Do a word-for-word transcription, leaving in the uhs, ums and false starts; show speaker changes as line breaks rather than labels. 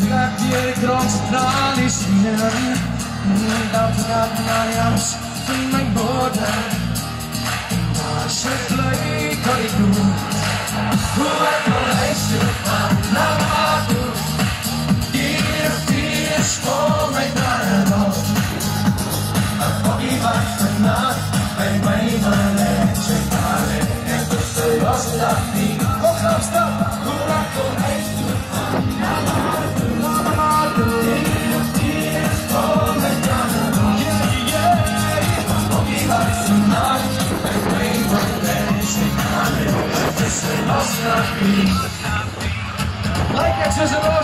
Traktiere krooncentraliseren. Dat gaat naar jou van mijn woorden. Maar ze bleek wat ik doe. Hoe ik wil luisteren van naar wat doe. Hier vier school mij naar het hoofd. Een pokkie wat vannacht bij mij maar net zo kale. En dus de los dat niet. Ook nog stap. Hoe ik wil luisteren van naar wat doe. Like exercise.